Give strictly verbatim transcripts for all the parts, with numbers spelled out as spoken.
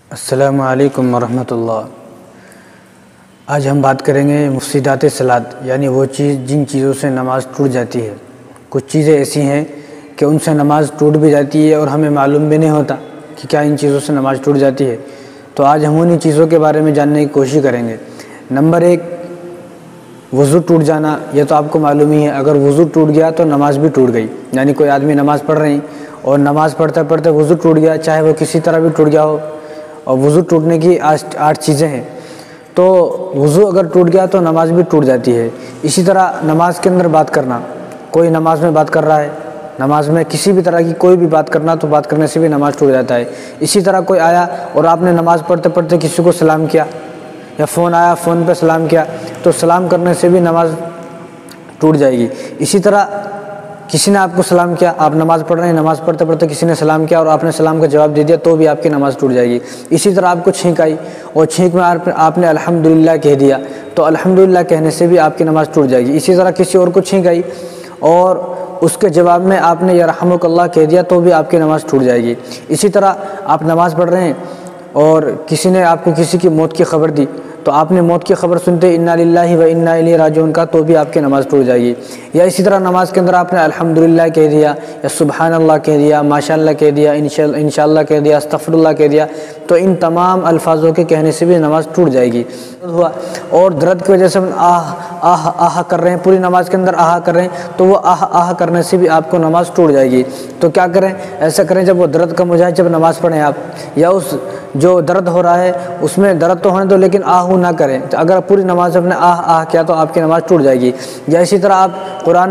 السلام علیکم ورحمۃ اللہ۔ آج ہم بات کریں گے مفسدات صلاۃ، یعنی وہ چیز جن چیزوں سے نماز ٹوٹ جاتی ہے۔ کچھ چیزیں ایسی ہیں کہ ان سے نماز ٹوٹ بھی جاتی ہے اور ہمیں معلوم بھی نہیں ہوتا کہ کیا ان چیزوں سے نماز ٹوٹ جاتی ہے۔ تو آج ہم انہی چیزوں کے بارے میں جاننے کی کوشش کریں گے۔ نمبر ایک، وضو ٹوٹ جانا۔ یہ تو آپ کو معلوم ہی ہے، اگر وضو ٹوٹ گیا تو نماز بھی ٹوٹ گئی۔ یعنی کوئی آدمی نماز پڑھ رہے ہیں اور نماز پڑھتے پڑھتے وضو ٹوٹ گیا، چاہے وہ کسی طرح بھی ٹوٹ گیا ہو، اور وضو ٹوٹنے کی آٹھ چیزیں ہیں، تو وضو اگر ٹوٹ گیا تو نماز بھی ٹوٹ جاتی ہے۔ اسی طرح نماز کے اندر بات کرنا، کوئی نماز میں بات کر رہا ہے، نماز میں کسی بھی طرح کی کوئی بھی بات کرنا تو بات کرنے سے بھی نماز ٹوٹ جاتا ہے۔ اسی طرح کوئی آیا اور آپ نے نماز پڑھتے پڑھتے کسی کو سلام کیا، یا فون آیا فون پہ سلام کیا، تو سلام کرنے سے بھی نماز ٹوٹ جائے گی۔ اسی طرح کسی نے آپ کو سلام کیا، آپ نماز پڑھ رہے ہیں، نماز پڑھتے پڑھتے کسی نے سلام کیا اور آپ نے سلام کا جواب دے دیا تو بھی آپ کی نماز ٹوٹ جائے گی۔ اسی طرح آپ کو چھینک آئی اور چھینک میں آپ نے الحمدللہ کہہ دیا تو الحمدللہ کہنے سے بھی آپ کی نماز ٹوٹ جائے گی۔ اسی طرح کسی اور کو چھینک آئی اور اس کے جواب میں آپ نے یرحمک اللہ کہہ دیا تو بھی آپ کی نماز ٹوٹ جائے گی۔ اسی طرح آپ نماز پڑھ رہے ہیں اور کسی نے آپ کو کسی کی موت کی خبر دی تو آپ نے موت کی خبر سنتے انا للہ و انا الیہ راجعون کا تو بھی آپ کی نماز ٹوٹ جائے گی۔ یا اسی طرح نماز کے اندر آپ نے الحمدللہ کہہ دیا، یا سبحان اللہ کہہ دیا، ماشاءاللہ کہہ دیا، انشاءاللہ کہہ دیا، استغفراللہ کہہ دیا، تو ان تمام الفاظوں کے کہنے سے بھی نماز ٹوٹ جائے گی۔ اور درد کی وجہ سے آہ آہ آہ کر رہے ہیں، پوری نماز کے اندر آہ کر رہے ہیں تو وہ آہ آہ کرنے سے بھی آپ کو نماز ٹوٹ جائے گی۔ تو کیا کریں؟ ایسا کریں جب وہ درد کم ہو جائے، جب نماز پڑھیں آپ، یا اس جو درد ہو رہا ہے اس میں درد تو ہونے دو لیکن آہ نہ کریں۔ تو اگر پوری نماز میں آہ آہ کیا تو آپ کی نماز ٹوٹ جائے گی۔ یا اسی طرح آپ قرآن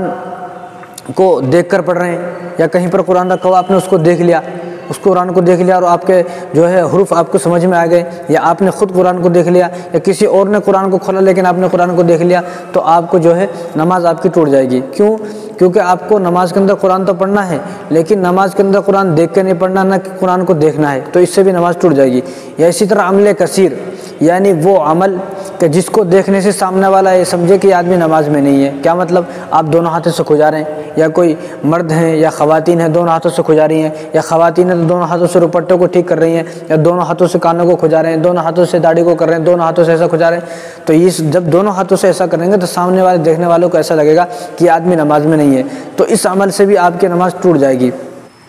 کو دیکھ کر پڑھ رہے ہیں، یا کہیں پر قرآن رکھا ہوا آپ نے اس کو دیکھ لیا، اس قرآن کو دیکھ لیا اور آپ کے جو ہے حروف آپ کو سمجھ میں آ گئے، یا آپ نے خود قرآن کو دیکھ لیا، یا کسی اور نے قرآن کو کھولا لیکن آپ نے قرآن کو دیکھ لیا، تو آپ کو جو ہے نماز آپ کی ٹوٹ جائے گی۔ کیوں؟ کیونکہ آپ کو نماز کے اندر قرآن تو پڑھنا ہے لیکن نماز کے اندر قرآن دیکھ کے نہیں پڑھنا، نہ کہ قرآن کو دیکھنا ہے، تو اس سے بھی نماز ٹوٹ جائے گی۔ یا اسی طرح عمل کثیر، یعنی وہ عمل کہ جس کو دیکھنے سے سامنے والا یہ سمجھے کہ یہ آدمی نماز میں نہیں ہے۔ کیا مطلب؟ آپ دونوں ہاتھوں سے کھجا رہے ہیں، یا کوئی مرد ہیں یا خواتین ہیں دونوں ہاتھوں سے کھجا رہی ہیں، یا خواتین ہیں تو دونوں ہاتھوں سے دوپٹے کو ٹھیک کر رہی ہیں، یا دونوں ہاتھوں سے کانوں کو کھجا رہے ہیں، دونوں ہاتھوں سے داڑھی کو کر رہے ہیں، دونوں ہاتھوں سے ایسا کھجا رہے ہیں، تو یہ جب دونوں ہاتھوں سے ایسا کریں گے تو سامنے والے دیکھنے والوں کو ایسا لگے گا کہ یہ آدمی نماز میں نہیں ہے، تو اس عمل سے بھی آپ کی نماز ٹوٹ جائے گی۔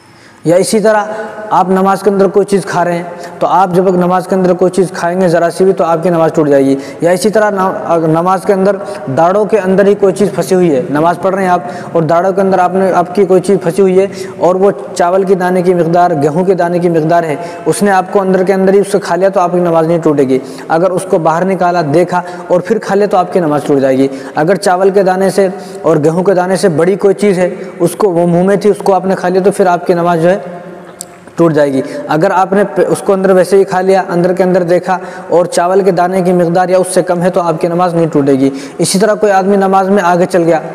یا اسی طرح آپ نماز کے اندر کوئی چیز کھا رہے ہیں تو آپ جب نماز کے اندر کوئی چیز کھائیں گے ذرا سی بھی تو آپ کی نماز ٹوٹ جائے گی۔ یا اسی طرح نماز کے اندر داڑھوں کے اندر ہی کوئی چیز پھنسی ہوئی ہے، نماز پڑھ رہے ہیں آپ اور داڑھوں کے اندر آپ نے آپ کی کوئی چیز پھنسی ہوئی ہے اور وہ چاول کے دانے کی مقدار، گیہوں کے دانے کی مقدار ہے، اس نے آپ کو اندر کے اندر ہی اس سے کھا لیا تو آپ کی نماز نہیں ٹوٹے گی۔ اگر اس کو باہر نکالا، دیکھا اور پھر کھا لیا تو آپ کی نماز ٹوٹ جائے گی۔ اگر چاول کے دانے سے اور گیہوں کے دانے سے بڑی کوئی چیز ہے، اس کو وہ منہ میں تھی اس کو آپ نے کھا لیا تو پھر آپ کی نماز جو ہے ٹوٹ جائے گی۔ اگر آپ نے اس کو اندر ویسے ہی کھا لیا، اندر کے اندر دیکھا اور چاول کے دانے کی مقدار یا اس سے کم ہے تو آپ کی نماز نہیں ٹوٹے گی۔ اسی طرح کوئی آدمی نماز میں آگے چل گیا،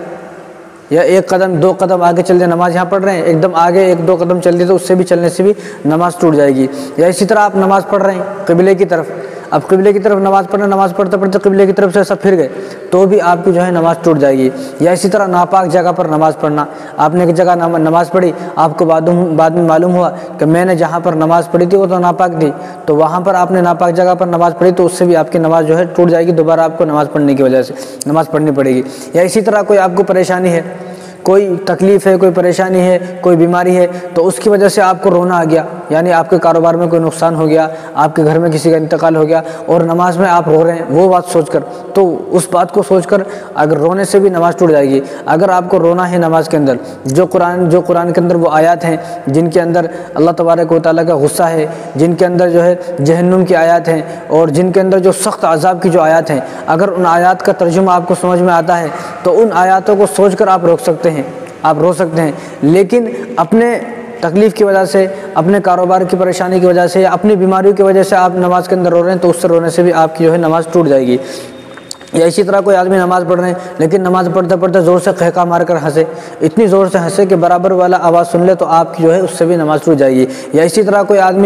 یا ایک قدم دو قدم آگے چل دیا، نماز یہاں پڑھ رہے ہیں ایک دم آگے ایک دو قدم چل دی تو اس سے بھی چلنے سے بھی نماز ٹوٹ جائے گی۔ یا اسی طرح آپ نماز پڑھ رہے ہیں قبلے کی طرف، اب قبلے کی طرف نماز پڑھنا، نماز پڑھتے پڑھتے قبلے کی طرف سے ایسا پھر گئے تو بھی آپ کی جو ہے نماز ٹوٹ جائے گی۔ یا اسی طرح ناپاک جگہ پر نماز پڑھنا، آپ نے ایک جگہ نماز پڑھی، آپ کو بعد بعد میں معلوم ہوا کہ میں نے جہاں پر نماز پڑھی تھی وہ تو ناپاک تھی، تو وہاں پر آپ نے ناپاک جگہ پر نماز پڑھی تو اس سے بھی آپ کی نماز جو ہے ٹوٹ جائے گی، دوبارہ آپ کو نماز پڑھنے کی وجہ سے نماز پڑھنی پڑے گی۔ یا اسی طرح کوئی آپ کو پریشانی ہے، کوئی تکلیف ہے، کوئی پریشانی ہے، کوئی بیماری ہے، تو اس کی وجہ سے آپ کو رونا آ گیا، یعنی آپ کے کاروبار میں کوئی نقصان ہو گیا، آپ کے گھر میں کسی کا انتقال ہو گیا اور نماز میں آپ رو رہے ہیں وہ بات سوچ کر، تو اس بات کو سوچ کر اگر رونے سے بھی نماز ٹوٹ جائے گی۔ اگر آپ کو رونا ہے نماز کے اندر، جو قرآن جو قرآن کے اندر وہ آیات ہیں جن کے اندر اللہ تبارک و تعالیٰ کا غصہ ہے، جن کے اندر جو ہے جہنم کی آیات ہیں اور جن کے اندر جو سخت عذاب کی جو آیات ہیں، اگر ان آیات کا ترجمہ آپ کو سمجھ میں آتا ہے تو ان آیاتوں کو سوچ کر آپ روک سکتے ہیں، آپ رو سکتے ہیں، لیکن اپنے تکلیف کی وجہ سے، اپنے کاروبار کی پریشانی کی وجہ سے یا اپنی بیماریوں کی وجہ سے آپ نماز کے اندر رو رہے ہیں تو اس سے رونے سے بھی آپ کی جو ہے نماز ٹوٹ جائے گی۔ یا اسی طرح کوئی آدمی نماز پڑھ رہے ہیں لیکن نماز پڑھتے پڑھتے زور سے قہقہ مار کر ہنسے، اتنی زور سے ہنسے کہ برابر والا آواز سن لے تو آپ کی جو ہے اس سے بھی نماز ٹوٹ جائے گی۔ یا اسی طرح کوئی آدمی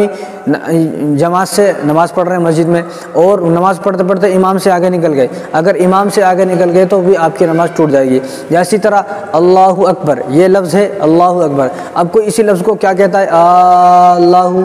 جماعت سے نماز پڑھ رہے ہیں مسجد میں اور نماز پڑھتے پڑھتے امام سے آگے نکل گئے، اگر امام سے آگے نکل گئے تو بھی آپ کی نماز ٹوٹ جائے گی۔ یا اسی طرح اللہ اکبر، یہ لفظ ہے اللہ اکبر، اب کوئی اسی لفظ کو کیا کہتا ہے اللہ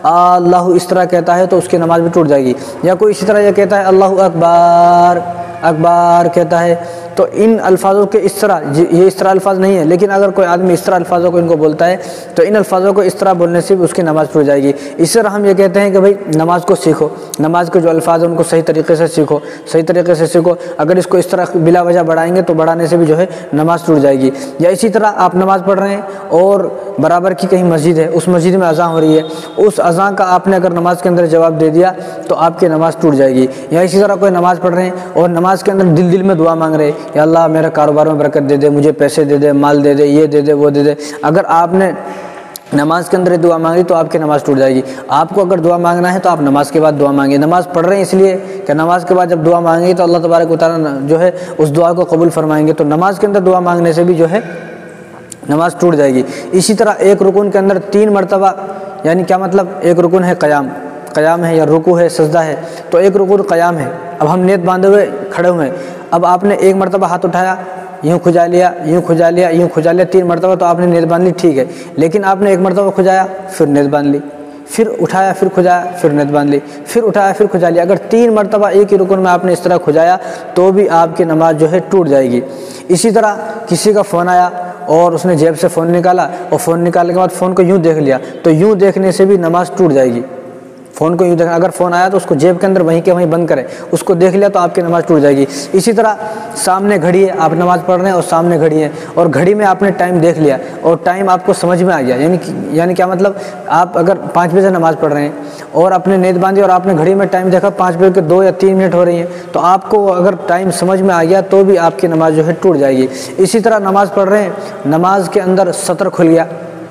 اللہ اس طرح کہتا ہے تو اس کی نماز بھی ٹوٹ جائے گی، یا کوئی اسی طرح یہ کہتا ہے اللہ اکبر اکبر کہتا ہے، تو ان الفاظوں کے اس طرح، یہ اس طرح الفاظ نہیں ہے، لیکن اگر کوئی آدمی اس طرح الفاظوں کو ان کو بولتا ہے تو ان الفاظوں کو اس طرح بولنے سے بھی اس کی نماز ٹوٹ جائے گی۔ اس طرح ہم یہ کہتے ہیں کہ بھائی نماز کو سیکھو، نماز کے جو الفاظ ہیں ان کو صحیح طریقے سے سیکھو، صحیح طریقے سے سیکھو۔ اگر اس کو اس طرح بلا وجہ بڑھائیں گے تو بڑھانے سے بھی جو ہے نماز ٹوٹ جائے گی۔ یا اسی طرح آپ نماز پڑھ رہے ہیں اور برابر کی کہیں مسجد ہے، اس مسجد میں اذان ہو رہی ہے، اس اذان کا آپ نے اگر نماز کے اندر جواب دے دیا تو آپ کی نماز ٹوٹ جائے گی۔ یا اسی طرح کوئی نماز پڑھ رہے ہیں اور نماز کے اندر دل دل میں دعا مانگ رہے ہیں، یا اللہ میرے کاروبار میں برکت دے دے، مجھے پیسے دے دے، مال دے دے، یہ دے دے، وہ دے دے، اگر آپ نے نماز کے اندر یہ دعا مانگی تو آپ کی نماز ٹوٹ جائے گی۔ آپ کو اگر دعا مانگنا ہے تو آپ نماز کے بعد دعا مانگیں۔ نماز پڑھ رہے ہیں اس لیے کہ نماز کے بعد جب دعا مانگیں گے تو اللہ تبارک و تعالیٰ جو ہے اس دعا کو قبول فرمائیں گے، تو نماز کے اندر دعا مانگنے سے بھی جو ہے نماز ٹوٹ جائے گی۔ اسی طرح ایک رکن کے اندر تین مرتبہ، یعنی کیا مطلب، ایک رکن ہے قیام قیام ہے یا رکوع ہے، سجدہ ہے، تو ایک رکن قیام ہے۔ اب ہم نیت باندھے ہوئے کھڑے ہوئے ہیں، اب آپ نے ایک مرتبہ ہاتھ اٹھایا، یوں کھجا لیا، یوں کھجا لیا، یوں کھجا لیا، تین مرتبہ تو آپ نے نیت باندھ لی، ٹھیک ہے، لیکن آپ نے ایک مرتبہ کھجایا پھر نیت باندھ لی، پھر اٹھایا پھر کھجایا پھر نیت باندھ لی، پھر اٹھایا پھر کھجا لیا، اگر تین مرتبہ ایک ہی رکن میں آپ نے اس طرح کھجایا تو بھی آپ کی نماز جو ہے ٹوٹ جائے گی۔ اسی طرح کسی کا فون آیا اور اس نے جیب سے فون نکالا اور فون نکالنے کے بعد فون کو یوں دیکھ لیا تو یوں دیکھنے سے بھی نماز ٹوٹ جائے گی۔ فون کو یوں دیکھنا، اگر فون آیا تو اس کو جیب کے اندر وہیں کے وہیں بند کریں، اس کو دیکھ لیا تو آپ کی نماز ٹوٹ جائے گی۔ اسی طرح سامنے گھڑی ہے، آپ نماز پڑھ رہے ہیں اور سامنے گھڑی ہے اور گھڑی میں آپ نے ٹائم دیکھ لیا اور ٹائم آپ کو سمجھ میں آ گیا، یعنی یعنی کیا مطلب، آپ اگر پانچ بجے نماز پڑھ رہے ہیں اور اپنے نیت باندھی اور آپ نے گھڑی میں ٹائم دیکھا پانچ بجے کے دو یا تین منٹ ہو رہی ہیں، تو آپ کو اگر ٹائم سمجھ میں آ گیا تو بھی آپ کی نماز جو ہے ٹوٹ جائے گی۔ اسی طرح نماز پڑھ رہے ہیں، نماز کے اندر سطر کھل گیا،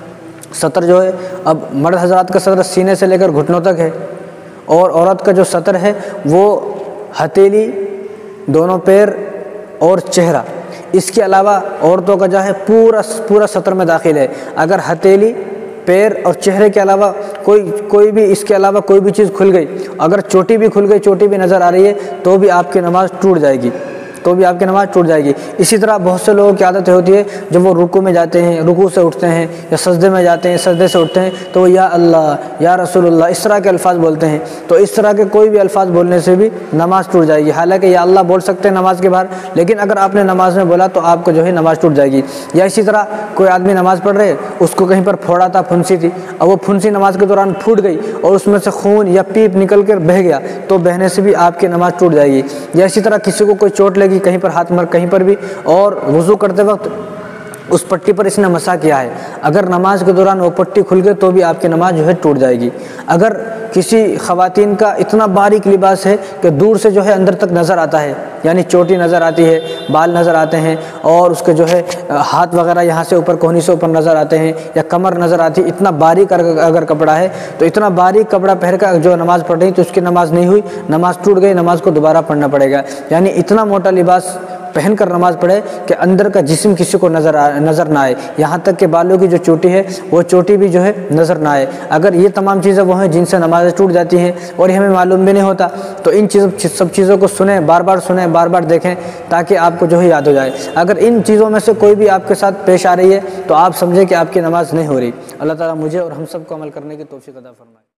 سطر جو ہے اب مرد حضرات کا سطر سینے سے لے کر گھٹنوں تک ہے اور عورت کا جو سطر ہے وہ ہتھیلی، دونوں پیر اور چہرہ، اس کے علاوہ عورتوں کا جو ہے پورا پورا سطر میں داخل ہے۔ اگر ہتھیلی، پیر اور چہرے کے علاوہ کوئی کوئی بھی اس کے علاوہ کوئی بھی چیز کھل گئی، اگر چوٹی بھی کھل گئی، چوٹی بھی نظر آ رہی ہے تو بھی آپ کی نماز ٹوٹ جائے گی تو بھی آپ کی نماز ٹوٹ جائے گی۔ اسی طرح بہت سے لوگوں کی عادت ہوتی ہے جب وہ رکوع میں جاتے ہیں، رکوع سے اٹھتے ہیں، یا سجدے میں جاتے ہیں، سجدے سے اٹھتے ہیں تو وہ یا اللہ یا رسول اللہ اس طرح کے الفاظ بولتے ہیں، تو اس طرح کے کوئی بھی الفاظ بولنے سے بھی نماز ٹوٹ جائے گی۔ حالانکہ یا اللہ بول سکتے ہیں نماز کے باہر، لیکن اگر آپ نے نماز میں بولا تو آپ کو جو ہے نماز ٹوٹ جائے گی۔ یا اسی طرح کوئی آدمی نماز پڑھ رہے، اس کو کہیں پر پھوڑا تھا، پھنسی تھی، اور وہ پھنسی نماز کے دوران پھوٹ گئی اور اس میں سے خون یا پیپ نکل کر بہہ گیا تو بہنے سے بھی آپ کی نماز ٹوٹ جائے گی۔ یا اسی طرح کسی کو کوئی چوٹ لگی کہیں پر ہاتھ مر کہیں پر بھی، اور وضو کرتے وقت اس پٹی پر اس نے مسا کیا ہے، اگر نماز کے دوران وہ پٹی کھل گئی تو بھی آپ کی نماز جو ہے ٹوٹ جائے گی۔ اگر کسی خواتین کا اتنا باریک لباس ہے کہ دور سے جو ہے اندر تک نظر آتا ہے، یعنی چوٹی نظر آتی ہے، بال نظر آتے ہیں، اور اس کے جو ہے ہاتھ وغیرہ یہاں سے اوپر کوہنی سے اوپر نظر آتے ہیں، یا کمر نظر آتی ہے، اتنا باریک اگر کپڑا ہے تو اتنا باریک کپڑا پہن کر جو نماز پڑھ رہی تو اس کی نماز نہیں ہوئی، نماز ٹوٹ گئی، نماز کو دوبارہ پڑھنا پڑے گا۔ یعنی اتنا موٹا لباس پہن کر نماز پڑھے کہ اندر کا جسم کسی کو نظر آ, نظر نہ آئے، یہاں تک کہ بالوں کی جو چوٹی ہے وہ چوٹی بھی جو ہے نظر نہ آئے۔ اگر یہ تمام چیزیں وہ ہیں جن سے نمازیں ٹوٹ جاتی ہیں اور یہ ہمیں معلوم بھی نہیں ہوتا تو ان چیزوں سب چیزوں کو سنیں، بار بار سنیں، بار بار دیکھیں تاکہ آپ کو جو ہے یاد ہو جائے۔ اگر ان چیزوں میں سے کوئی بھی آپ کے ساتھ پیش آ رہی ہے تو آپ سمجھیں کہ آپ کی نماز نہیں ہو رہی۔ اللہ تعالیٰ مجھے اور ہم سب کو عمل کرنے کی توفیق عطا فرمائے۔